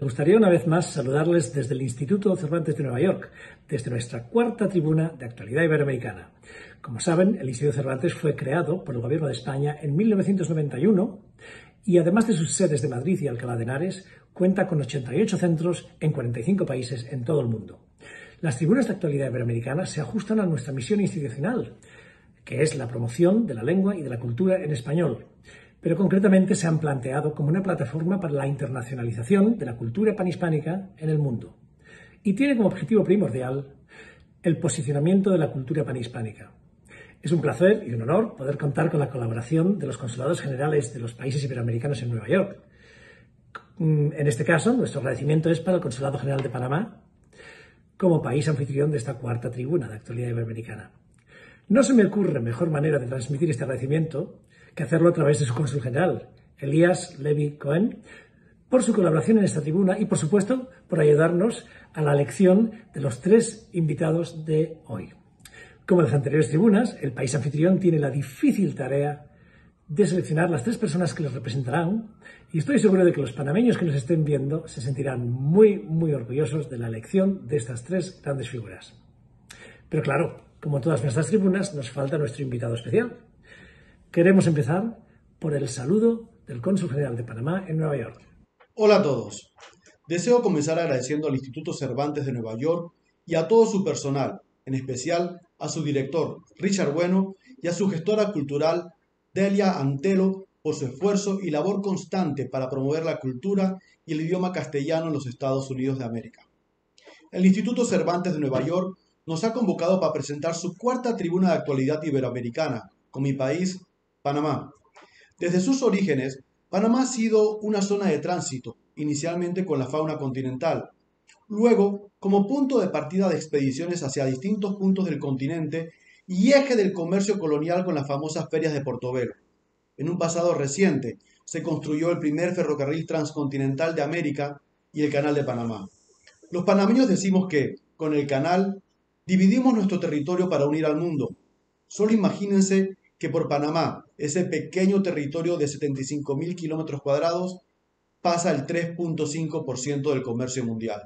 Me gustaría una vez más saludarles desde el Instituto Cervantes de Nueva York, desde nuestra cuarta tribuna de actualidad iberoamericana. Como saben, el Instituto Cervantes fue creado por el Gobierno de España en 1991 y, además de sus sedes de Madrid y Alcalá de Henares, cuenta con 88 centros en 45 países en todo el mundo. Las tribunas de actualidad iberoamericana se ajustan a nuestra misión institucional, que es la promoción de la lengua y de la cultura en español, pero concretamente se han planteado como una plataforma para la internacionalización de la cultura panhispánica en el mundo. Y tiene como objetivo primordial el posicionamiento de la cultura panhispánica. Es un placer y un honor poder contar con la colaboración de los consulados generales de los países iberoamericanos en Nueva York. En este caso, nuestro agradecimiento es para el Consulado General de Panamá, como país anfitrión de esta cuarta tribuna de actualidad iberoamericana. No se me ocurre mejor manera de transmitir este agradecimiento que hacerlo a través de su cónsul general, Elías Levy Cohen, por su colaboración en esta tribuna y, por supuesto, por ayudarnos a la elección de los tres invitados de hoy. Como en las anteriores tribunas, el país anfitrión tiene la difícil tarea de seleccionar las tres personas que les representarán, y estoy seguro de que los panameños que nos estén viendo se sentirán muy orgullosos de la elección de estas tres grandes figuras. Pero claro, como en todas nuestras tribunas, nos falta nuestro invitado especial. Queremos empezar por el saludo del Cónsul General de Panamá en Nueva York. Hola a todos. Deseo comenzar agradeciendo al Instituto Cervantes de Nueva York y a todo su personal, en especial a su director, Richard Bueno, y a su gestora cultural, Delia Antelo, por su esfuerzo y labor constante para promover la cultura y el idioma castellano en los Estados Unidos de América. El Instituto Cervantes de Nueva York nos ha convocado para presentar su cuarta tribuna de actualidad iberoamericana, con mi país, Panamá. Desde sus orígenes, Panamá ha sido una zona de tránsito, inicialmente con la fauna continental, luego como punto de partida de expediciones hacia distintos puntos del continente y eje del comercio colonial con las famosas ferias de Portobelo. En un pasado reciente, se construyó el primer ferrocarril transcontinental de América y el Canal de Panamá. Los panameños decimos que, con el canal, dividimos nuestro territorio para unir al mundo. Solo imagínense que por Panamá, ese pequeño territorio de 75.000 kilómetros cuadrados, pasa el 3.5% del comercio mundial.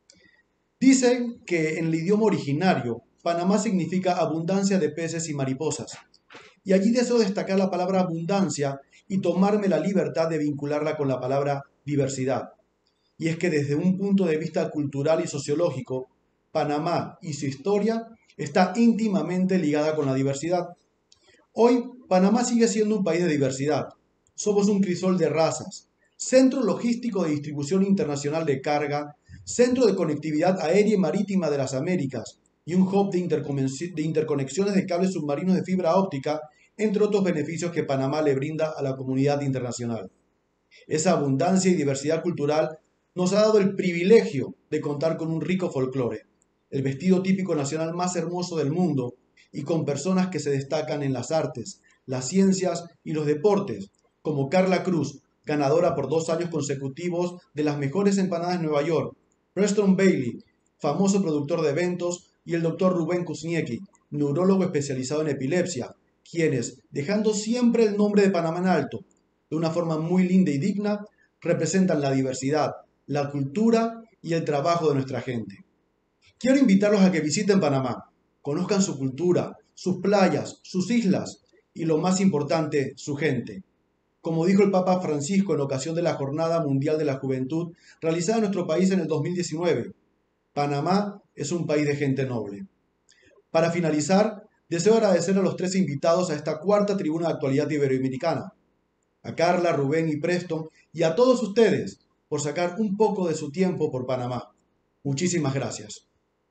Dicen que en el idioma originario, Panamá significa abundancia de peces y mariposas. Y allí deseo destacar la palabra abundancia y tomarme la libertad de vincularla con la palabra diversidad. Y es que desde un punto de vista cultural y sociológico, Panamá y su historia está íntimamente ligada con la diversidad. Hoy, Panamá sigue siendo un país de diversidad. Somos un crisol de razas, centro logístico de distribución internacional de carga, centro de conectividad aérea y marítima de las Américas y un hub de interconexiones de cables submarinos de fibra óptica, entre otros beneficios que Panamá le brinda a la comunidad internacional. Esa abundancia y diversidad cultural nos ha dado el privilegio de contar con un rico folclore, el vestido típico nacional más hermoso del mundo, y con personas que se destacan en las artes, las ciencias y los deportes, como Carla Cruz, ganadora por 2 años consecutivos de las mejores empanadas de Nueva York, Preston Bailey, famoso productor de eventos, y el doctor Rubén Kuzniecki, neurólogo especializado en epilepsia, quienes, dejando siempre el nombre de Panamá en alto, de una forma muy linda y digna, representan la diversidad, la cultura y el trabajo de nuestra gente. Quiero invitarlos a que visiten Panamá, conozcan su cultura, sus playas, sus islas y, lo más importante, su gente. Como dijo el Papa Francisco en ocasión de la Jornada Mundial de la Juventud realizada en nuestro país en el 2019, Panamá es un país de gente noble. Para finalizar, deseo agradecer a los tres invitados a esta cuarta tribuna de actualidad iberoamericana, a Carla, Rubén y Preston, y a todos ustedes por sacar un poco de su tiempo por Panamá. Muchísimas gracias.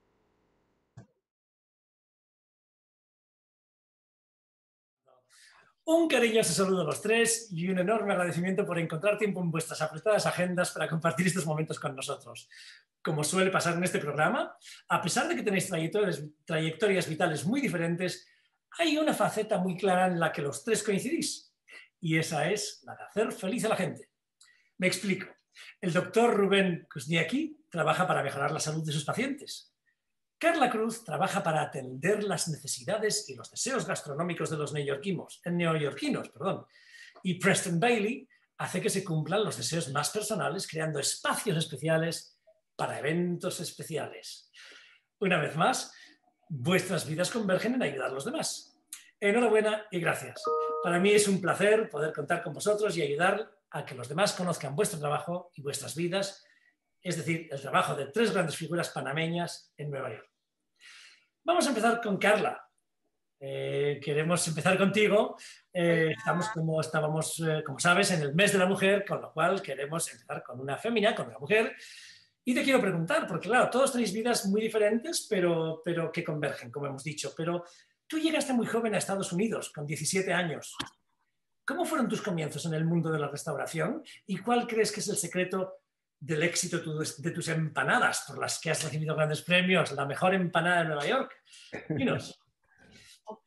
Un cariñoso saludo a los tres y un enorme agradecimiento por encontrar tiempo en vuestras apretadas agendas para compartir estos momentos con nosotros. Como suele pasar en este programa, a pesar de que tenéis trayectorias vitales muy diferentes, hay una faceta muy clara en la que los tres coincidís, y esa es la de hacer feliz a la gente. Me explico. El doctor Rubén Kuzniecki trabaja para mejorar la salud de sus pacientes. Carla Cruz trabaja para atender las necesidades y los deseos gastronómicos de los neoyorquinos. Y Preston Bailey hace que se cumplan los deseos más personales, creando espacios especiales para eventos especiales. Una vez más, vuestras vidas convergen en ayudar a los demás. Enhorabuena y gracias. Para mí es un placer poder contar con vosotros y ayudar a que los demás conozcan vuestro trabajo y vuestras vidas, es decir, el trabajo de 3 grandes figuras panameñas en Nueva York. Vamos a empezar con Carla. Queremos empezar contigo. Estamos como sabes, en el mes de la mujer, con lo cual queremos empezar con una fémina, con una mujer. Y te quiero preguntar, porque claro, todos tenéis vidas muy diferentes, pero que convergen, como hemos dicho. Pero tú llegaste muy joven a Estados Unidos, con 17 años. ¿Cómo fueron tus comienzos en el mundo de la restauración? ¿Y cuál crees que es el secreto del éxito de tus empanadas, por las que has recibido grandes premios? La mejor empanada de Nueva York. Dinos. Ok,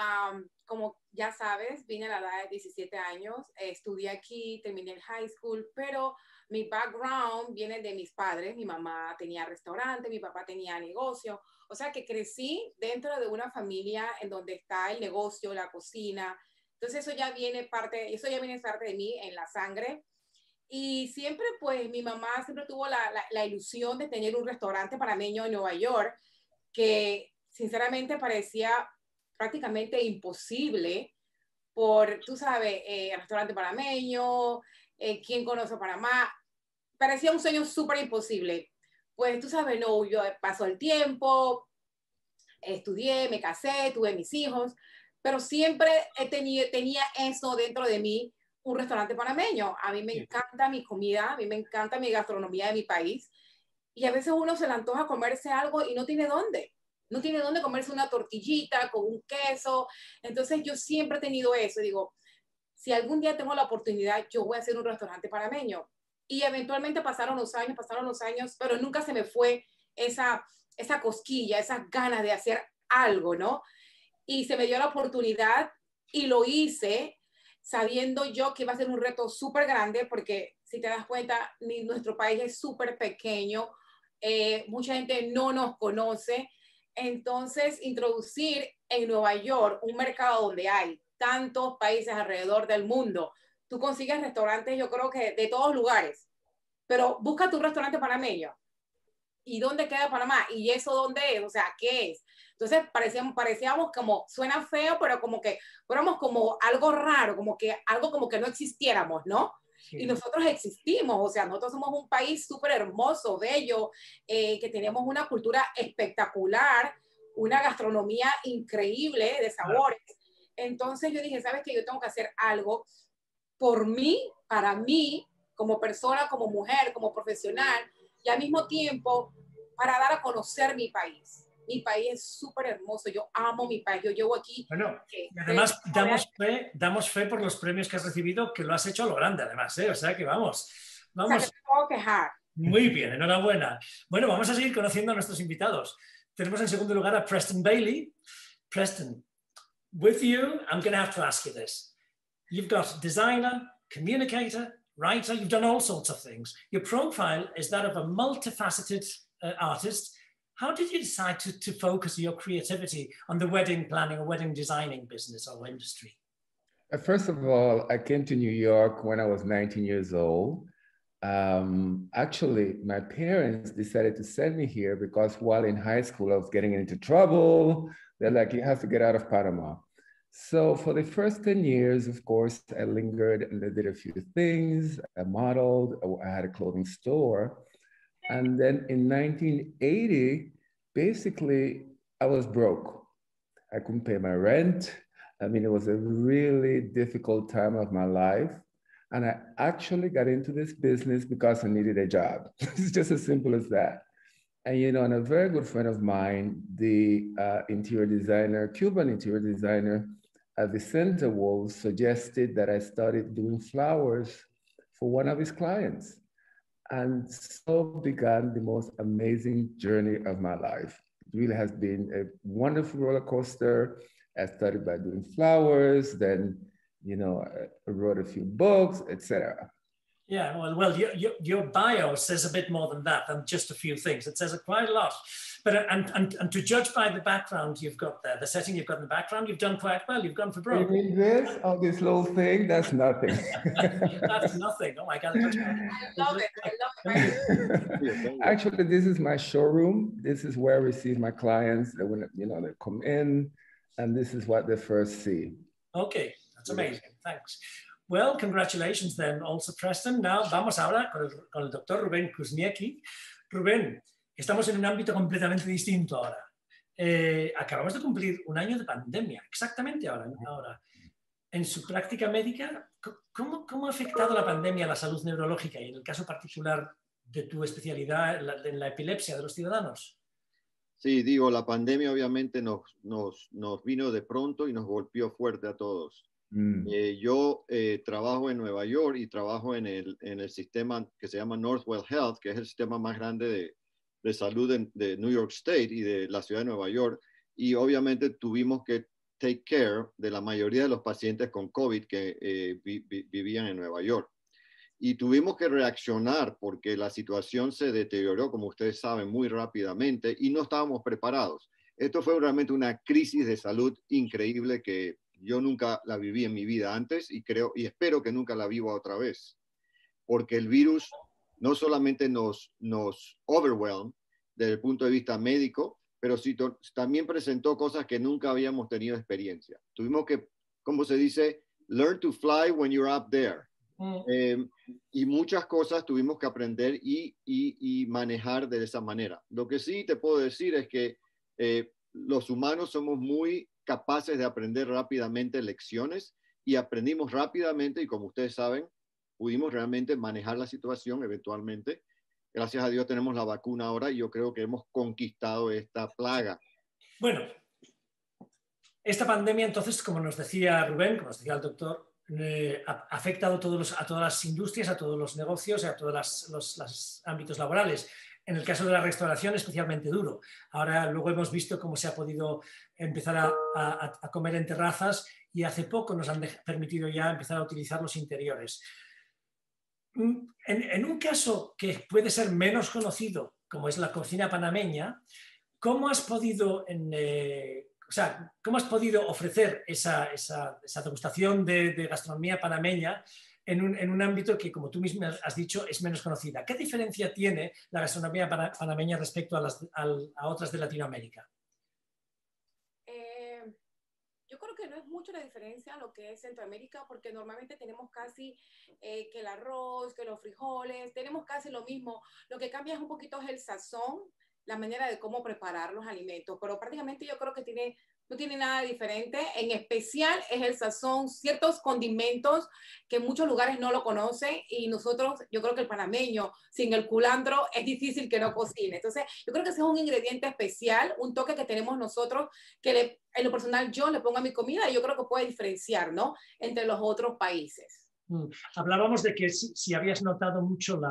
como ya sabes, vine a la edad de 17 años, estudié aquí, terminé el high school, pero mi background viene de mis padres. Mi mamá tenía restaurante, mi papá tenía negocio, o sea que crecí dentro de una familia en donde está el negocio, la cocina. Entonces eso ya viene parte de mí en la sangre. Y siempre, pues, mi mamá siempre tuvo la ilusión de tener un restaurante panameño en Nueva York, que sinceramente parecía prácticamente imposible por, tú sabes, restaurante panameño, quién conoce Panamá, parecía un sueño súper imposible. Pues tú sabes, no, yo pasó el tiempo, estudié, me casé, tuve mis hijos, pero siempre tenía eso dentro de mí, un restaurante panameño. A mí me encanta mi comida, a mí me encanta mi gastronomía de mi país, y a veces uno se le antoja comerse algo y no tiene dónde. No tiene dónde comerse una tortillita con un queso. Entonces yo siempre he tenido eso. Digo, si algún día tengo la oportunidad, yo voy a hacer un restaurante panameño. Y eventualmente pasaron los años, pero nunca se me fue esa cosquilla, esas ganas de hacer algo, ¿no? Y se me dio la oportunidad y lo hice sabiendo yo que iba a ser un reto súper grande, porque si te das cuenta, nuestro país es súper pequeño, mucha gente no nos conoce. Entonces, introducir en Nueva York un mercado donde hay tantos países alrededor del mundo, tú consigues restaurantes, yo creo que de todos lugares, pero busca tu restaurante panameño. ¿Y dónde queda Panamá? ¿Y eso dónde es? O sea, ¿qué es? Entonces parecíamos como, suena feo, pero como que fuéramos como algo raro, algo como que no existiéramos, ¿no? Sí. Y nosotros existimos, o sea, nosotros somos un país súper hermoso, bello, que tenemos una cultura espectacular, una gastronomía increíble de sabores. Entonces yo dije, ¿sabes qué? Yo tengo que hacer algo por mí, para mí, como persona, como mujer, como profesional, y al mismo tiempo para dar a conocer mi país. Mi país es súper hermoso, yo amo mi país, yo llevo aquí. Bueno, y además damos fe por los premios que has recibido, que lo has hecho a lo grande, además, ¿eh? O sea que vamos. O sea, que te puedo quejar. Muy bien, enhorabuena. Bueno, vamos a seguir conociendo a nuestros invitados. Tenemos en segundo lugar a Preston Bailey. Preston, with you, I'm going to have to ask you this. You've got designer, communicator, writer, you've done all sorts of things. Your profile is that of a multifaceted artist. How did you decide to focus your creativity on the wedding planning or wedding designing business or industry? First of all, I came to New York when I was 19 years old. Actually, my parents decided to send me here because while in high school, I was getting into trouble. They're like, you have to get out of Panama. So for the first 10 years, of course, I lingered and I did a few things. I modeled, I had a clothing store. And then in 1980, basically, I was broke. I couldn't pay my rent. I mean, it was a really difficult time of my life. And I actually got into this business because I needed a job. It's just as simple as that. And, you know, and a very good friend of mine, the interior designer, Cuban interior designer, Vicente Wolf, suggested that I started doing flowers for one of his clients. And so began the most amazing journey of my life. It really has been a wonderful roller coaster. I started by doing flowers, then, you know, I wrote a few books, etc. Yeah, well, your bio says a bit more than that, than just a few things. It says quite a lot. But and to judge by the background you've got there, the setting you've got in the background, you've done quite well. You've gone for broke. You mean this? Oh, this little thing? That's nothing. That's nothing. Oh my God. I love it. I love it. Actually, this is my showroom. This is where I receive my clients. They, when, you know, they come in, and this is what they first see. Okay, that's amazing. Thanks. Well, congratulations then also, Preston. Now vamos ahora con el doctor Rubén Kuzniecki. Rubén, estamos en un ámbito completamente distinto ahora. Acabamos de cumplir un año de pandemia, exactamente ahora. En su práctica médica, ¿cómo ha afectado la pandemia a la salud neurológica y en el caso particular de tu especialidad en la epilepsia de los ciudadanos? Sí, digo, la pandemia obviamente nos vino de pronto y nos golpeó fuerte a todos. Yo trabajo en Nueva York y trabajo en el sistema que se llama Northwell Health, que es el sistema más grande de salud de New York State y de la ciudad de Nueva York. Y obviamente tuvimos que take care de la mayoría de los pacientes con COVID que vivían en Nueva York. Y tuvimos que reaccionar porque la situación se deterioró, como ustedes saben, muy rápidamente y no estábamos preparados. Esto fue realmente una crisis de salud increíble que yo nunca la viví en mi vida antes y creo y espero que nunca la viva otra vez. Porque el virus no solamente nos overwhelmed desde el punto de vista médico, pero sí también presentó cosas que nunca habíamos tenido experiencia. Tuvimos que, como se dice, learn to fly when you're up there. Y muchas cosas tuvimos que aprender y manejar de esa manera. Lo que sí te puedo decir es que los humanos somos muy capaces de aprender rápidamente lecciones y aprendimos rápidamente y como ustedes saben, pudimos realmente manejar la situación eventualmente. Gracias a Dios tenemos la vacuna ahora y yo creo que hemos conquistado esta plaga. Bueno, esta pandemia entonces, como nos decía Rubén, como nos decía el doctor, ha afectado a todas las industrias, a todos los negocios, a todos los ámbitos laborales. En el caso de la restauración, especialmente duro. Ahora luego hemos visto cómo se ha podido empezar a comer en terrazas y hace poco nos han permitido ya empezar a utilizar los interiores. En un caso que puede ser menos conocido, como es la cocina panameña, ¿cómo has podido ofrecer esa degustación de gastronomía panameña en un ámbito que, como tú mismo has dicho, es menos conocida? ¿Qué diferencia tiene la gastronomía panameña respecto a otras de Latinoamérica? Yo creo que no es mucho la diferencia lo que es Centroamérica, porque normalmente tenemos casi que el arroz, que los frijoles, tenemos casi lo mismo. Lo que cambia es un poquito el sazón, la manera de cómo preparar los alimentos, pero prácticamente yo creo que no tiene nada diferente. En especial es el sazón, ciertos condimentos que en muchos lugares no lo conocen y nosotros, yo creo que el panameño sin el culantro es difícil que no cocine. Entonces yo creo que ese es un ingrediente especial, un toque que tenemos nosotros que en lo personal yo le pongo a mi comida y yo creo que puede diferenciar, ¿no?, entre los otros países. Hablábamos de que si habías notado mucho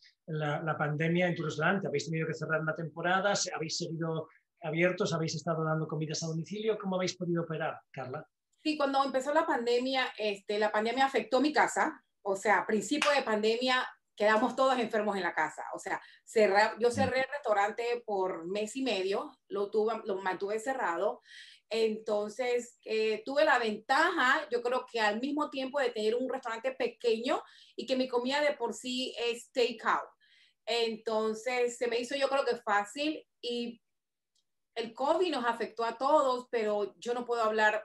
la pandemia en tu restaurante, habéis tenido que cerrar una temporada, habéis seguido abiertos, habéis estado dando comidas a domicilio. ¿Cómo habéis podido operar, Carla? Sí, cuando empezó la pandemia afectó mi casa. O sea, a principio de pandemia quedamos todos enfermos en la casa. O sea, yo cerré el restaurante por mes y medio, lo mantuve cerrado. Entonces, tuve la ventaja, yo creo que al mismo tiempo de tener un restaurante pequeño y que mi comida de por sí es take-out. Entonces, se me hizo yo creo que fácil y el COVID nos afectó a todos, pero yo no puedo hablar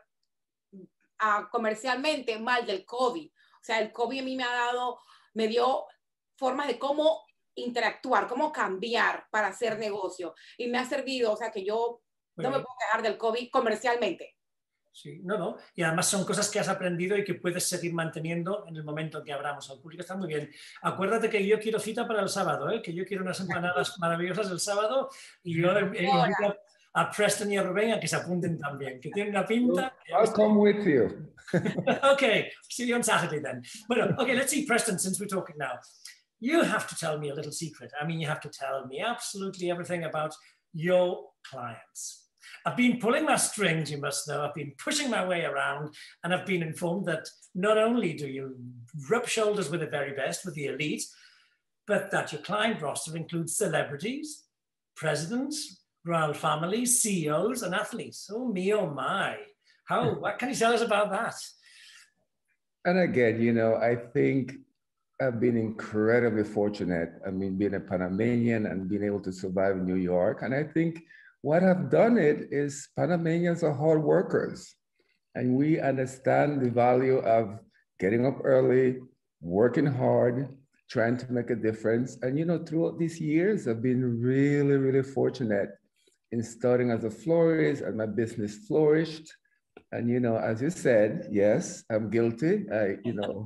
comercialmente mal del COVID. O sea, el COVID a mí me dio formas de cómo interactuar, cómo cambiar para hacer negocio. Y me ha servido, o sea, que yo no me puedo quejar del COVID comercialmente. Sí, no. Y además son cosas que has aprendido y que puedes seguir manteniendo en el momento en que abramos al público. Está muy bien. Acuérdate que yo quiero cita para el sábado, ¿eh? Que yo quiero unas empanadas maravillosas el sábado y yo invito a Preston y a Rubén a que se apunten también, que tienen una pinta. I'll come with you. Okay, see you on Saturday then. Bueno, okay, let's see, Preston, since we're talking now. You have to tell me a little secret. I mean, you have to tell me absolutely everything about your clients. I've been pulling my strings, you must know. I've been pushing my way around, and I've been informed that not only do you rub shoulders with the very best, with the elite, but that your client roster includes celebrities, presidents, royal families, CEOs, and athletes. Oh me, oh my. What can you tell us about that? And again, you know, I think I've been incredibly fortunate. I mean, being a Panamanian and being able to survive in New York. And I think what I've done it is Panamanians are hard workers. And we understand the value of getting up early, working hard, trying to make a difference. And, you know, throughout these years, I've been really, really fortunate in starting as a florist, and my business flourished. And, you know, as you said, yes, I'm guilty. I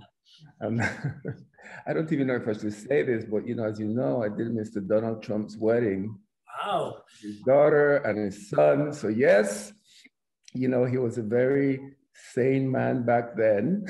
don't even know if I should say this, but, you know, as you know, I did Mr. Donald Trump's wedding. Wow. His daughter and his son. So yes, you know, he was a very sane man back then.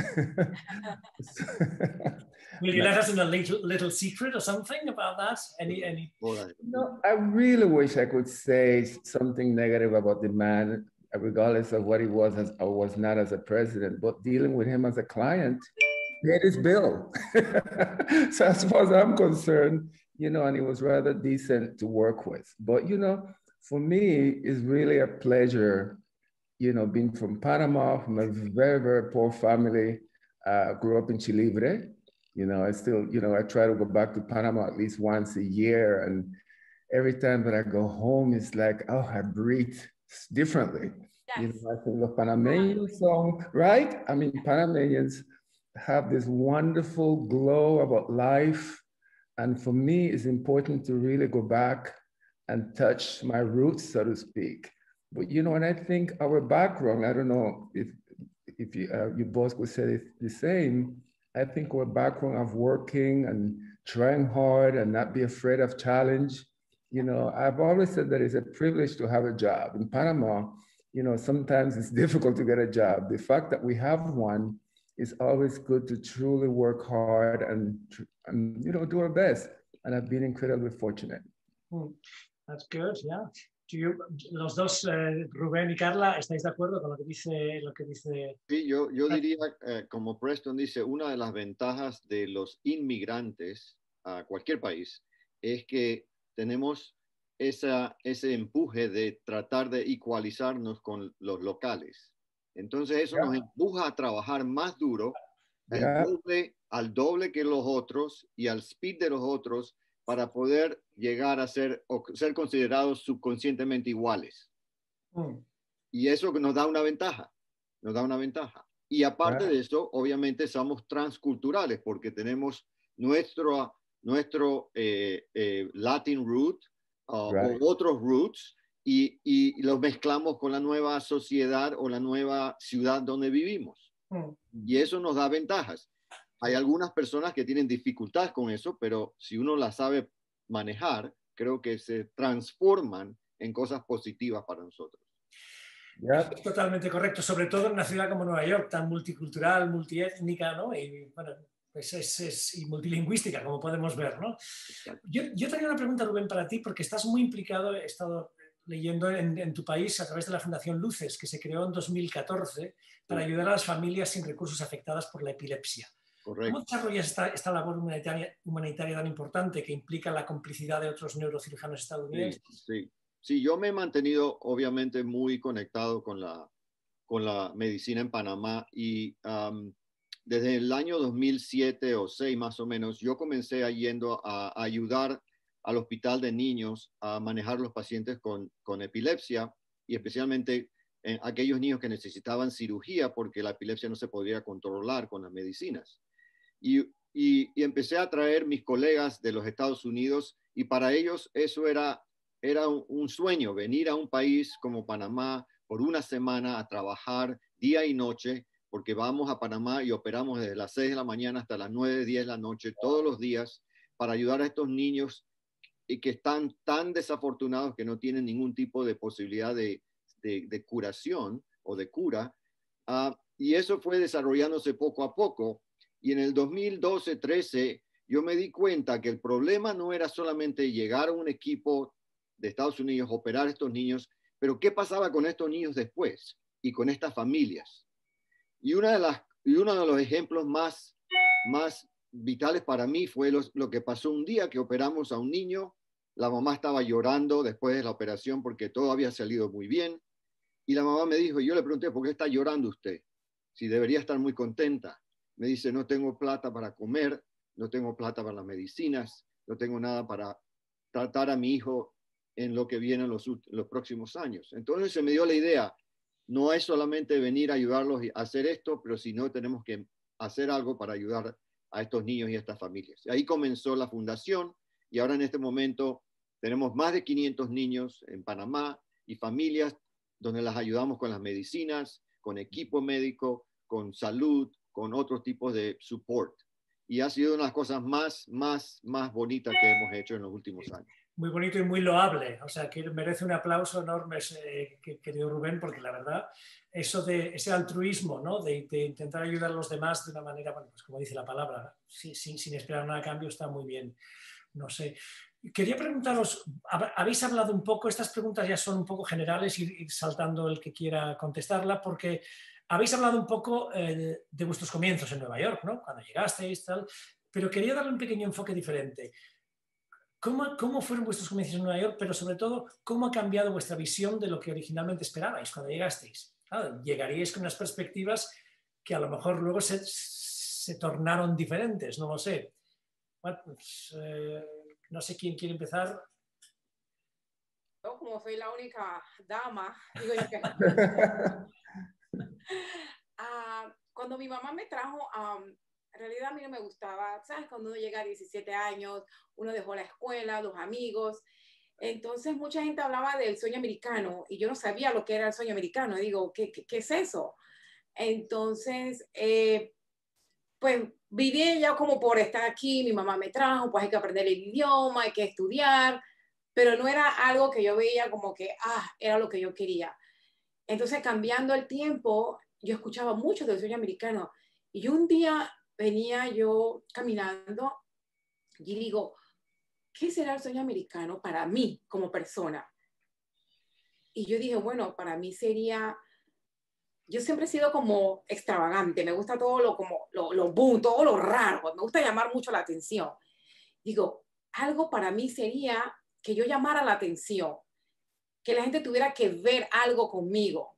Will you let us in a little secret or something about that? Any? No, I really wish I could say something negative about the man, regardless of what he was or was not as a president, but dealing with him as a client paid his bill. So as far as I'm concerned, you know, and he was rather decent to work with. But, you know, for me, it's really a pleasure, you know, being from Panama, from a very, very poor family, grew up in Chilibre. You know, I still, you know, I try to go back to Panama at least once a year. And every time that I go home, it's like, oh, I breathe differently. Yes. You know, I think the Panamanian song, right? I mean, Panamanians have this wonderful glow about life. And for me, it's important to really go back and touch my roots, so to speak. But, you know, and I think our background, I don't know if you both would say the same. I think our background of working and trying hard and not be afraid of challenge. You know, I've always said that it's a privilege to have a job. In Panama, you know, sometimes it's difficult to get a job. The fact that we have one is always good to truly work hard and you know, do our best. And I've been incredibly fortunate. That's good, yeah. Los dos, Rubén y Carla, ¿estáis de acuerdo con lo que dice? Sí, yo diría, como Preston dice, una de las ventajas de los inmigrantes a cualquier país es que tenemos ese empuje de tratar de igualizarnos con los locales. Entonces eso nos empuja a trabajar más duro, al doble que los otros y al speed de los otros, para poder llegar a ser considerados subconscientemente iguales. Y eso nos da una ventaja, Y aparte de eso, obviamente somos transculturales, porque tenemos nuestro Latin root o otros roots, y los mezclamos con la nueva sociedad o la nueva ciudad donde vivimos. Y eso nos da ventajas. Hay algunas personas que tienen dificultades con eso, pero si uno las sabe manejar, creo que se transforman en cosas positivas para nosotros. Totalmente correcto, sobre todo en una ciudad como Nueva York, tan multicultural, multiétnica, ¿no? Y bueno, pues y multilingüística, como podemos ver, ¿no? Yo tenía una pregunta, Rubén, para ti, porque estás muy implicado, he estado leyendo en tu país a través de la Fundación Luces, que se creó en 2014 para ayudar a las familias sin recursos afectadas por la epilepsia. Correcto. ¿Cómo desarrollas esta labor humanitaria tan importante que implica la complicidad de otros neurocirujanos estadounidenses? Sí, yo me he mantenido obviamente muy conectado con la medicina en Panamá y desde el año 2007 o 2006 más o menos, yo comencé yendo a ayudar al hospital de niños a manejar los pacientes con epilepsia y especialmente aquellos niños que necesitaban cirugía porque la epilepsia no se podía controlar con las medicinas. Y empecé a traer mis colegas de los Estados Unidos y para ellos eso era un sueño, venir a un país como Panamá por una semana a trabajar día y noche, porque vamos a Panamá y operamos desde las 6 de la mañana hasta las 9, 10 de la noche, todos los días, para ayudar a estos niños y que están tan desafortunados que no tienen ningún tipo de posibilidad de curación o de cura. Y eso fue desarrollándose poco a poco. Y en el 2012-13 yo me di cuenta que el problema no era solamente llegar a un equipo de Estados Unidos, operar a estos niños, pero ¿qué pasaba con estos niños después y con estas familias? Y uno de los ejemplos más vitales para mí fue lo que pasó un día que operamos a un niño. La mamá estaba llorando después de la operación porque todo había salido muy bien. Y la mamá me dijo, y yo le pregunté, ¿por qué está llorando usted? Si debería estar muy contenta. Me dice, no tengo plata para comer, no tengo plata para las medicinas, no tengo nada para tratar a mi hijo en lo que viene en los próximos años. Entonces se me dio la idea, no es solamente venir a ayudarlos a hacer esto, pero sino tenemos que hacer algo para ayudar a estos niños y a estas familias. Ahí comenzó la fundación y ahora en este momento tenemos más de 500 niños en Panamá y familias donde las ayudamos con las medicinas, con equipo médico, con salud, con otros tipos de support. Y ha sido una de las cosas más bonitas que hemos hecho en los últimos años. Muy bonito y muy loable, o sea, que merece un aplauso enorme, querido Rubén, porque la verdad, eso de ese altruismo, ¿no? de intentar ayudar a los demás de una manera, bueno, pues como dice la palabra, sin esperar nada a cambio, está muy bien. No sé. Quería preguntaros, habéis hablado un poco, estas preguntas ya son un poco generales, ir saltando el que quiera contestarla, porque habéis hablado un poco de vuestros comienzos en Nueva York, ¿no? Cuando llegasteis, tal, pero quería darle un pequeño enfoque diferente. ¿Cómo fueron vuestros comienzos en Nueva York? Pero sobre todo, ¿cómo ha cambiado vuestra visión de lo que originalmente esperabais cuando llegasteis? Claro, llegaríais con unas perspectivas que a lo mejor luego se tornaron diferentes, no lo sé. Bueno, pues, no sé quién quiere empezar. Yo, como soy la única dama, digo yo que... Cuando mi mamá me trajo, en realidad a mí no me gustaba, ¿sabes? Cuando uno llega a 17 años, uno dejó la escuela, los amigos. Entonces mucha gente hablaba del sueño americano y yo no sabía lo que era el sueño americano. Y digo, ¿qué es eso? Entonces, pues viví ya como por estar aquí, mi mamá me trajo, pues hay que aprender el idioma, hay que estudiar, pero no era algo que yo veía como que, era lo que yo quería. Entonces, cambiando el tiempo, yo escuchaba mucho del sueño americano y un día venía yo caminando y digo, ¿qué será el sueño americano para mí como persona? Y yo dije, bueno, para mí sería, yo siempre he sido como extravagante, me gusta todo lo boom, todo lo raro, me gusta llamar mucho la atención. Digo, algo para mí sería que yo llamara la atención, que la gente tuviera que ver algo conmigo.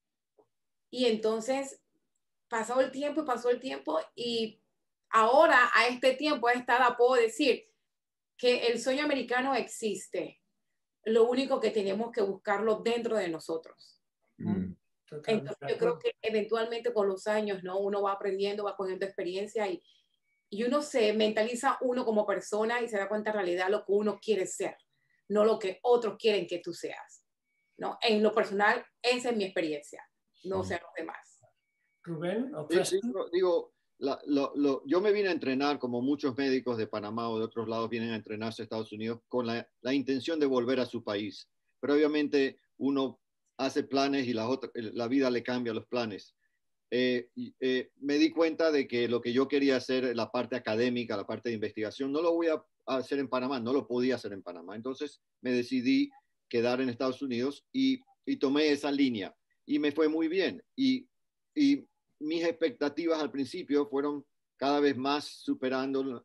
Y entonces pasó el tiempo y ahora a este tiempo, a esta edad, puedo decir que el sueño americano existe. Lo único que tenemos que buscarlo dentro de nosotros. Entonces yo creo que eventualmente con los años, ¿no? Uno va aprendiendo, va cogiendo experiencia y uno se mentaliza uno como persona y se da cuenta en realidad lo que uno quiere ser, no lo que otros quieren que tú seas, ¿no? En lo personal, esa es mi experiencia, no sé los demás. Rubén, sí, digo, yo me vine a entrenar, como muchos médicos de Panamá o de otros lados vienen a entrenarse a Estados Unidos con la intención de volver a su país. Pero obviamente uno hace planes y la vida le cambia los planes. Me di cuenta de que lo que yo quería hacer, la parte académica, la parte de investigación, no lo voy a hacer en Panamá, no lo podía hacer en Panamá. Entonces me decidí quedar en Estados Unidos y tomé esa línea y me fue muy bien. Y mis expectativas al principio fueron cada vez más superando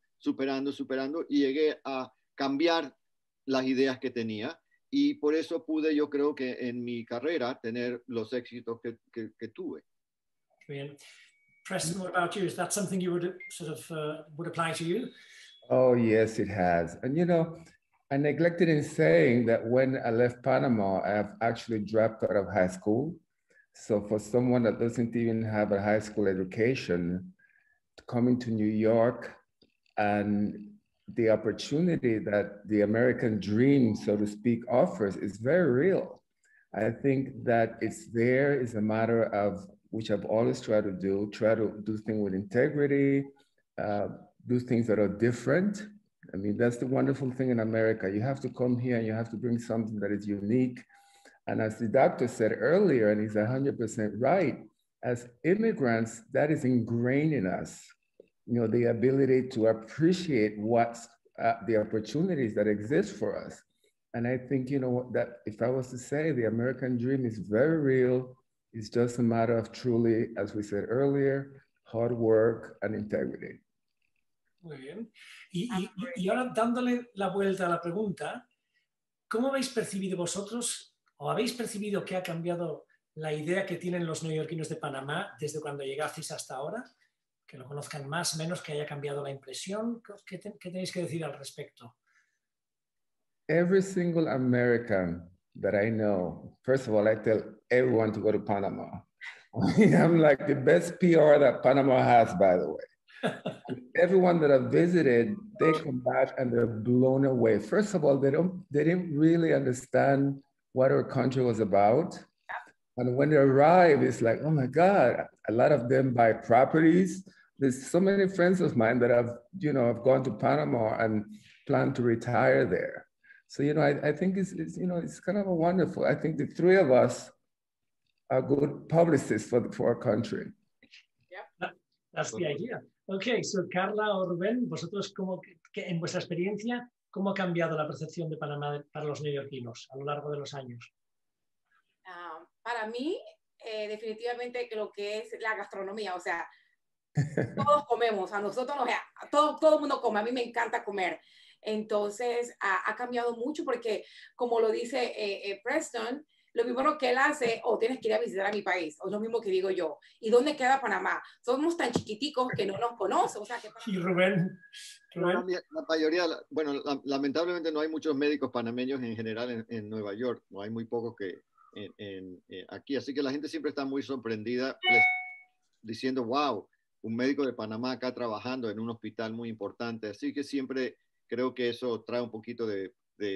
y llegué a cambiar las ideas que tenía y por eso pude, yo creo que en mi carrera, tener los éxitos que tuve. Bien. Preston, what about you? Is that something you would sort of would apply to you? Oh, yes, it has. And you know, I neglected in saying that when I left Panama, I've actually dropped out of high school. So for someone that doesn't even have a high school education, coming to New York and the opportunity that the American dream, so to speak, offers is very real. I think that it's there is a matter of, which I've always tried to do things with integrity, do things that are different. I mean, that's the wonderful thing in America. You have to come here and you have to bring something that is unique. And as the doctor said earlier, and he's 100% right, as immigrants, that is ingrained in us. You know, the ability to appreciate what's the opportunities that exist for us. And I think, you know, that if I was to say the American dream is very real, it's just a matter of truly, as we said earlier, hard work and integrity. Muy bien. Y ahora dándole la vuelta a la pregunta, ¿cómo habéis percibido vosotros o habéis percibido que ha cambiado la idea que tienen los neoyorquinos de Panamá desde cuando llegasteis hasta ahora? Que lo conozcan más, menos, que haya cambiado la impresión. ¿Qué tenéis que decir al respecto? Every single American that I know, first of all, I tell everyone to go to Panama. I'm like the best PR that Panama has, by the way. Everyone that I've visited, they come back and they're blown away. First of all, they didn't really understand what our country was about. And when they arrive, it's like, oh my God, a lot of them buy properties. There's so many friends of mine that have gone to Panama and plan to retire there. So, you know, I think it's kind of a wonderful. I think the three of us are good publicists for our country. Yeah, that's the idea. Okay, so Carla o Rubén, vosotros, en vuestra experiencia, ¿cómo ha cambiado la percepción de Panamá para los neoyorquinos a lo largo de los años? Para mí, definitivamente lo que es la gastronomía, o sea, todos comemos, a nosotros todo el mundo come, a mí me encanta comer. Entonces, ha cambiado mucho porque, como lo dice Preston, lo mismo que él hace, tienes que ir a visitar a mi país, o lo mismo que digo yo. ¿Y dónde queda Panamá? Somos tan chiquiticos que no nos conocen. O sea, y Rubén. No, la mayoría, bueno, lamentablemente no hay muchos médicos panameños en general en Nueva York, no hay muy pocos que aquí, así que la gente siempre está muy sorprendida diciendo, wow, un médico de Panamá acá trabajando en un hospital muy importante, así que siempre creo que eso trae un poquito de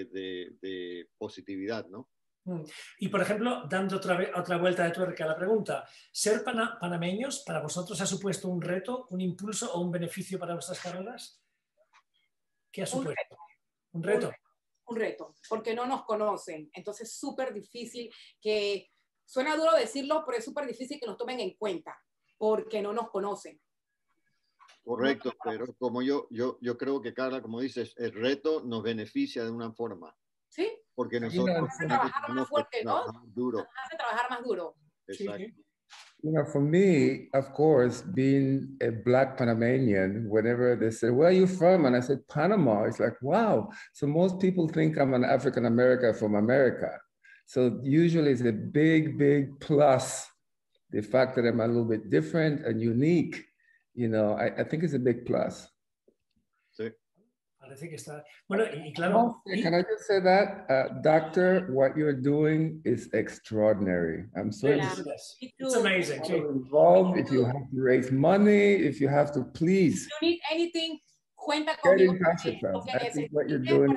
positividad, ¿no? Y, por ejemplo, dando otra vuelta de tuerca a la pregunta, ¿ser panameños para vosotros ha supuesto un reto, un impulso o un beneficio para vuestras carreras? ¿Qué ha supuesto? ¿Un reto? Un reto, porque no nos conocen. Entonces es súper difícil que, suena duro decirlo, pero es súper difícil que nos tomen en cuenta, porque no nos conocen. Correcto, pero como yo creo que, Carla, como dices, el reto nos beneficia de una forma. Sí. Porque nosotros hace trabajar más fuerte, ¿no? Duro. Hace trabajar más duro. Exacto. Sí. You know, for me, of course, being a Black Panamanian, whenever they say, where are you from? And I said, Panama. It's like, wow. So most people think I'm an African American from America. So usually it's a big, big plus. The fact that I'm a little bit different and unique, you know, I think it's a big plus. Sí. Parece que está... Bueno, y claro... Can I just say that, Doctor, what you're doing is extraordinary. I'm so impressed. It's amazing. Involved, if you have to raise money, if you have to, please. If you need anything, cuenta Get conmigo. in touch with us. I think what you're doing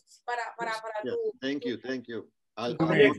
Thank you. I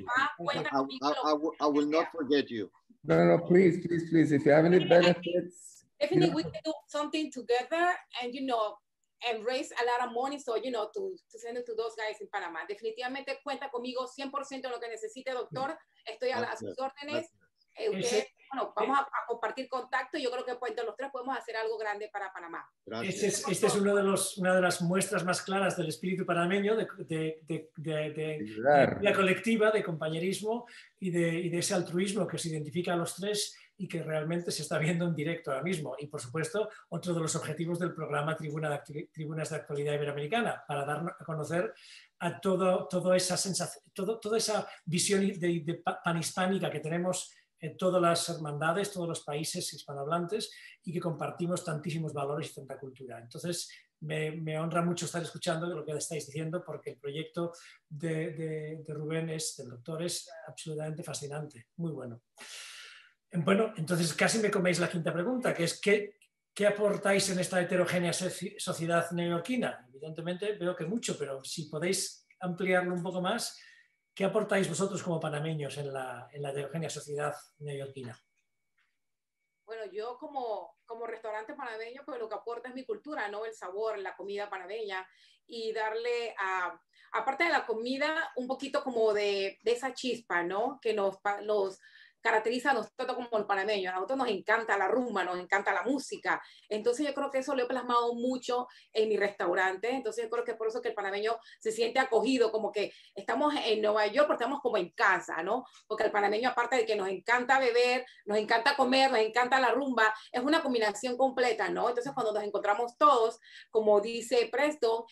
will not forget you. No, please. If you have any benefits. Definitely, we can do something together and, and raise a lot of money, so, to send it to those guys in Panamá. Definitivamente cuenta conmigo 100% lo que necesite, doctor. Estoy a sus órdenes. Ustedes, vamos a compartir contacto. Yo creo que entre los tres podemos hacer algo grande para Panamá. Este es una de las muestras más claras del espíritu panameño, de vida colectiva, de compañerismo y de ese altruismo que os identifica a los tres y que realmente se está viendo en directo ahora mismo. Y, por supuesto, otro de los objetivos del programa Tribunas de Actualidad Iberoamericana, para dar a conocer a toda esa visión panhispánica que tenemos en todas las hermandades, todos los países hispanohablantes y que compartimos tantísimos valores y tanta cultura. Entonces, me honra mucho estar escuchando lo que estáis diciendo, porque el proyecto de Rubén, del doctor, es absolutamente fascinante, muy bueno. Bueno, entonces casi me coméis la quinta pregunta, que es ¿qué aportáis en esta heterogénea sociedad neoyorquina? Evidentemente veo que mucho, pero si podéis ampliarlo un poco más, ¿qué aportáis vosotros como panameños en la heterogénea sociedad neoyorquina? Bueno, yo como restaurante panameño, pues lo que aporta es mi cultura, ¿no? El sabor, la comida panameña, y darle aparte de la comida, un poquito como de esa chispa, ¿no? Que caracteriza a nosotros como el panameño. A nosotros nos encanta la rumba, nos encanta la música. Entonces yo creo que eso lo he plasmado mucho en mi restaurante. Entonces yo creo que por eso que el panameño se siente acogido, como que estamos en Nueva York, pero estamos como en casa, ¿no? Porque el panameño, aparte de que nos encanta beber, nos encanta comer, nos encanta la rumba, es una combinación completa, ¿no? Entonces cuando nos encontramos todos, como dice Preston,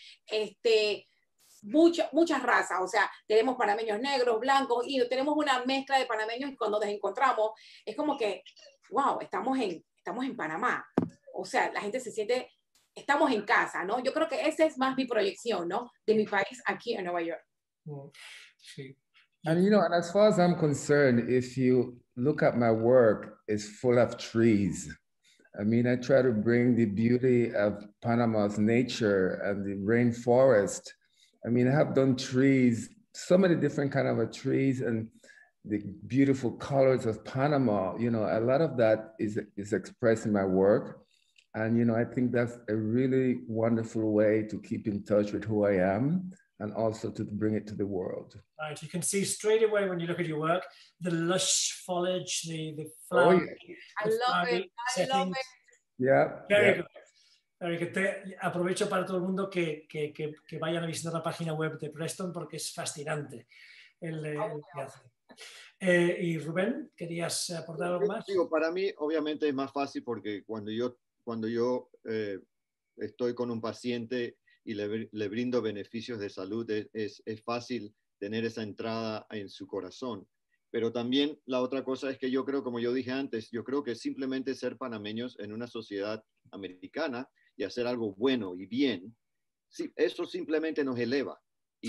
muchas razas, o sea, tenemos panameños negros, blancos, y tenemos una mezcla de panameños y cuando nos encontramos es como que, wow, estamos en Panamá, o sea, la gente se siente, estamos en casa, ¿no? Yo creo que esa es más mi proyección, ¿no? De mi país aquí en Nueva York. Sí. And you know, and as far as I'm concerned, if you look at my work, it's full of trees. I mean, I try to bring the beauty of Panama's nature and the rainforest. I mean, I have done trees, so many different kind of trees and the beautiful colors of Panama. You know, a lot of that is expressed in my work. And, you know, I think that's a really wonderful way to keep in touch with who I am and also to bring it to the world. Right, you can see straight away when you look at your work, the lush foliage, the flower. Oh, yeah. I love it, I love it. Yeah. Very good. Aprovecho para todo el mundo que vayan a visitar la página web de Preston porque es fascinante el que hace. Y Rubén, ¿querías aportar algo más? Digo, para mí, obviamente, es más fácil porque cuando yo estoy con un paciente y le brindo beneficios de salud, es fácil tener esa entrada en su corazón. Pero también la otra cosa es que yo creo, como yo dije antes, yo creo que simplemente ser panameños en una sociedad americana y hacer algo bueno y bien, sí, eso simplemente nos eleva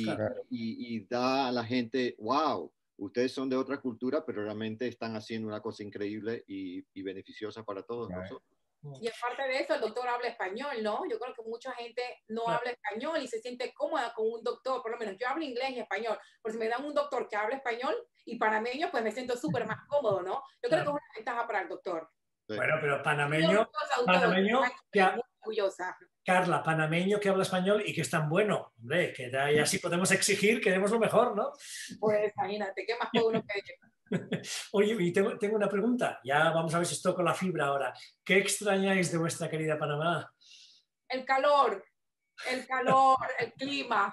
y da a la gente, wow, ustedes son de otra cultura, pero realmente están haciendo una cosa increíble y beneficiosa para todos nosotros. Y aparte de eso, el doctor habla español, ¿no? Yo creo que mucha gente no habla español y se siente cómoda con un doctor, por lo menos yo hablo inglés y español, pero si me dan un doctor que habla español y panameño, pues me siento súper más cómodo, ¿no? Yo creo que es una ventaja para el doctor. Sí. Bueno, pero panameño que orgullosa. Carla, panameño que habla español y que es tan bueno, hombre, que ya así podemos exigir que demos lo mejor, ¿no? Pues imagínate, ¿qué más puede uno pedir? Oye, y tengo una pregunta, ya vamos a ver si estoy con la fibra ahora. ¿Qué extrañáis de vuestra querida Panamá? El calor, el clima.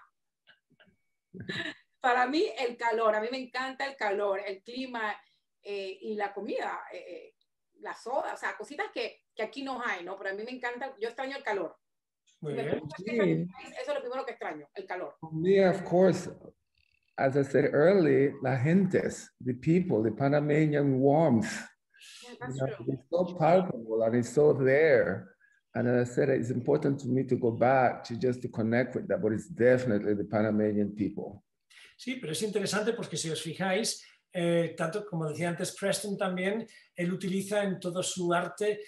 Para mí, el calor, a mí me encanta el calor, el clima y la comida, la soda, o sea, cositas que aquí no hay, ¿no? Pero a mí me encanta, yo extraño el calor. Muy bien. Eso es lo primero que extraño, el calor. Yeah, of course. As I said earlier, la gentes, the people, the Panamanian warmth, Yeah, it's so palpable and it's so there. And as I said, it's important to me to go back to just to connect with that, but it's definitely the Panamanian people. Sí, pero es interesante porque si os fijáis, tanto como decía antes Preston también, él utiliza en todo su arte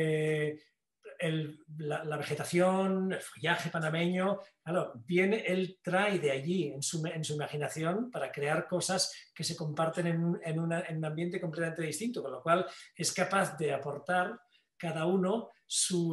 la vegetación, el follaje panameño, claro, él trae de allí en su imaginación para crear cosas que se comparten en un ambiente completamente distinto, con lo cual es capaz de aportar cada uno su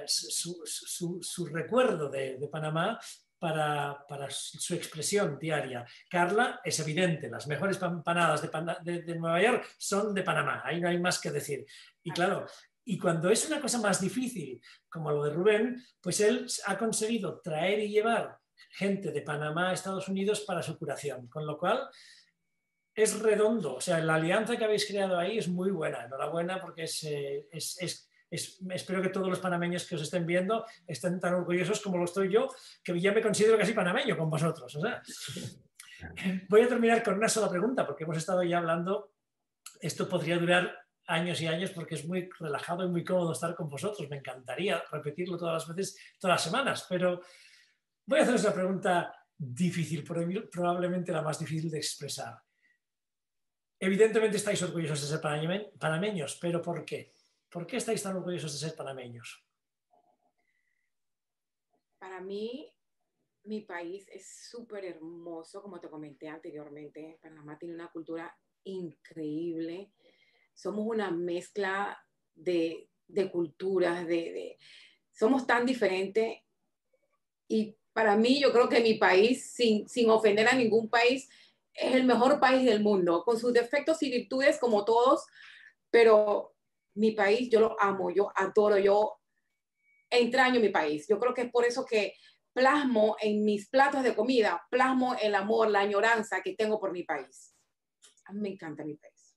recuerdo de Panamá para su expresión diaria. Carla, es evidente, las mejores empanadas de Nueva York son de Panamá, ahí no hay más que decir. Y claro, y cuando es una cosa más difícil, como lo de Rubén, pues él ha conseguido traer y llevar gente de Panamá a Estados Unidos para su curación, con lo cual es redondo. O sea, la alianza que habéis creado ahí es muy buena. Enhorabuena porque espero que todos los panameños que os estén viendo estén tan orgullosos como lo estoy yo, que ya me considero casi panameño con vosotros. O sea, voy a terminar con una sola pregunta porque hemos estado ya hablando, esto podría durar años y años porque es muy relajado y muy cómodo estar con vosotros. Me encantaría repetirlo todas las veces, todas las semanas, pero voy a haceros una pregunta difícil, probablemente la más difícil de expresar. Evidentemente estáis orgullosos de ser panameños, pero ¿por qué? ¿Por qué estáis tan orgullosos de ser panameños? Para mí, mi país es súper hermoso, como te comenté anteriormente. Panamá tiene una cultura increíble. Somos una mezcla de culturas, somos tan diferentes. Y para mí, yo creo que mi país, sin ofender a ningún país, es el mejor país del mundo, con sus defectos y virtudes como todos, pero mi país yo lo amo, yo adoro, yo entraño mi país. Yo creo que es por eso que plasmo en mis platos de comida, plasmo el amor, la añoranza que tengo por mi país. A mí me encanta mi país.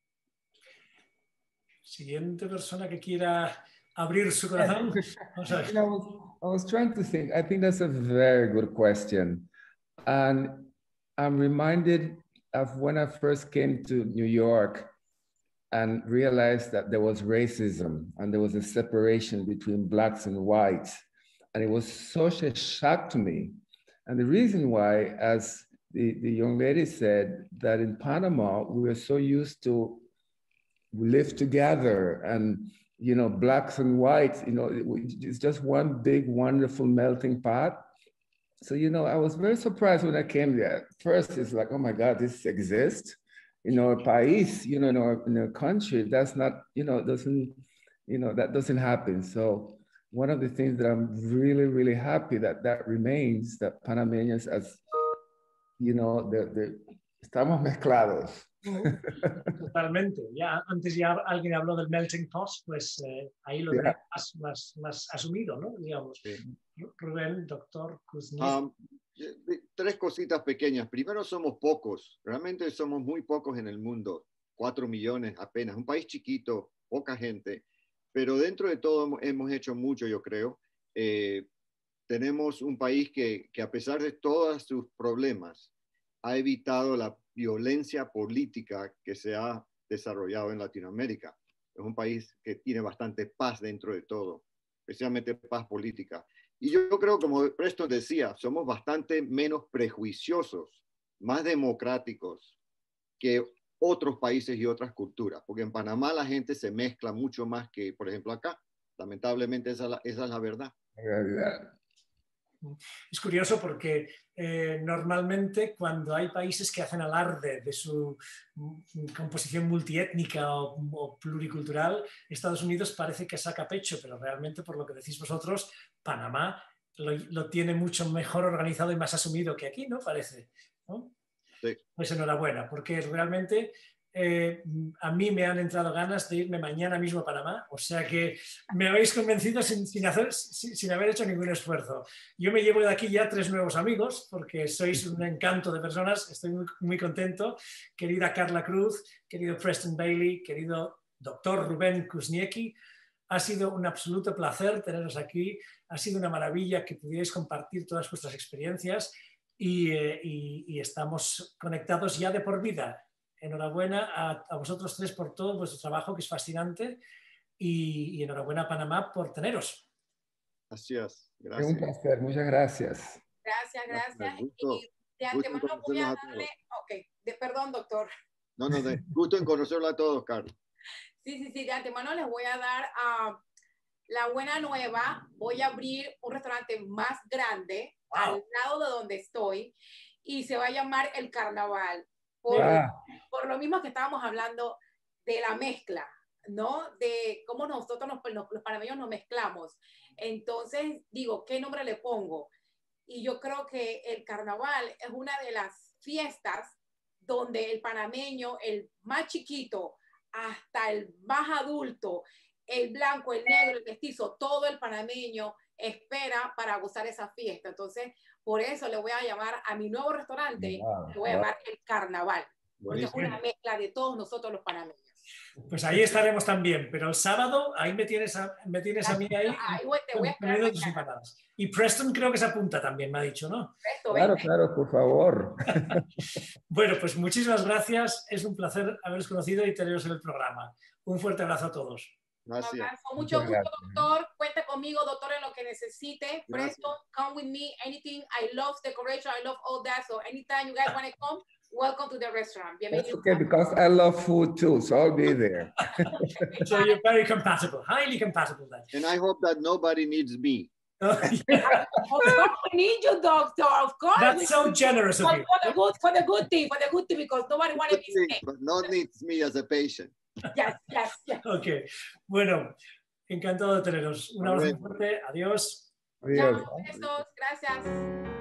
Siguiente persona que quiera abrir su corazón. Vamos a ver. You know, I was trying to think. I think that's a very good question. And I'm reminded of when I first came to New York and realized that there was racism and there was a separation between blacks and whites. And it was such a shock to me. And the reason why, as the young lady said, that in Panama, we were so used to live together and, you know, blacks and whites, you know, it's just one big, wonderful melting pot. So, you know, I was very surprised when I came there. First, it's like, oh my God, this exists. In our país, you know, in our country, that's not, you know, doesn't, you know, that doesn't happen. So one of the things that I'm really, really happy that remains, that Panameños, as, you know, estamos mezclados. Totalmente. Ya, antes ya alguien habló del melting pot, pues ahí lo tenemos más asumido, ¿no? Digamos. Sí. Rubén, doctor Kuzniewski. Tres cositas pequeñas. Primero, somos pocos. Realmente somos muy pocos en el mundo. 4 millones apenas. Un país chiquito, poca gente. Pero dentro de todo hemos hecho mucho, yo creo. Tenemos un país que a pesar de todos sus problemas, ha evitado la violencia política que se ha desarrollado en Latinoamérica. Es un país que tiene bastante paz dentro de todo, especialmente paz política. Y yo creo, como Preston decía, somos bastante menos prejuiciosos, más democráticos que otros países y otras culturas, porque en Panamá la gente se mezcla mucho más que, por ejemplo, acá. Lamentablemente esa es la verdad. Es curioso porque normalmente cuando hay países que hacen alarde de su composición multiétnica o pluricultural, Estados Unidos parece que saca pecho, pero realmente, por lo que decís vosotros, Panamá lo tiene mucho mejor organizado y más asumido que aquí, ¿no? Parece, ¿no? Sí. Pues enhorabuena, porque realmente a mí me han entrado ganas de irme mañana mismo a Panamá, o sea que me habéis convencido sin haber hecho ningún esfuerzo. Yo me llevo de aquí ya 3 nuevos amigos, porque sois un encanto de personas, estoy muy, muy contento. Querida Carla Cruz, querido Preston Bailey, querido doctor Rubén Kuzniewski, ha sido un absoluto placer teneros aquí, ha sido una maravilla que pudierais compartir todas vuestras experiencias y estamos conectados ya de por vida. Enhorabuena a vosotros 3 por todo vuestro trabajo, que es fascinante, y enhorabuena a Panamá por teneros. Gracias. Gracias. Es un placer, muchas gracias. Gracias. Gusto, Y de antemano voy a darle... perdón, doctor. No, gusto en conocerlo a todos, Carlos. Sí, de antemano les voy a dar la buena nueva. Voy a abrir un restaurante más grande al lado de donde estoy y se va a llamar El Carnaval. Por lo mismo que estábamos hablando de la mezcla, ¿no? De cómo nosotros los panameños nos mezclamos. Entonces, digo, ¿qué nombre le pongo? Y yo creo que el carnaval es una de las fiestas donde el panameño, el más chiquito, hasta el más adulto, el blanco, el negro, el mestizo, todo el panameño espera para gozar esa fiesta. Entonces, por eso le voy a llamar a mi nuevo restaurante, le voy a llamar El Carnaval, porque es una mezcla de todos nosotros los panameños. Pues ahí estaremos también, pero el sábado ahí me tienes a mí ahí. Te voy a esperar. Y Preston creo que se apunta también, me ha dicho, ¿no? Claro, por favor. Bueno, pues muchísimas gracias. Es un placer haberos conocido y teneros en el programa. Un fuerte abrazo a todos. Gracias. Con mucho gusto, doctor. Cuente conmigo, doctor, en lo que necesite. Preston, come with me. Anything. I love decoration. I love all that. So anytime you guys want to come, welcome to the restaurant. Bienvenido. That's okay, because I love food too, so I'll be there. So you're very compatible, highly compatible then. And I hope that nobody needs me. Of course, we need you, doctor. Of course. That's so generous of you. For the good thing, because nobody wants to be sick. But no needs me as a patient. Yes. Ok, bueno, encantado de teneros. Un abrazo fuerte, adiós. Adiós. Chao, besos, gracias.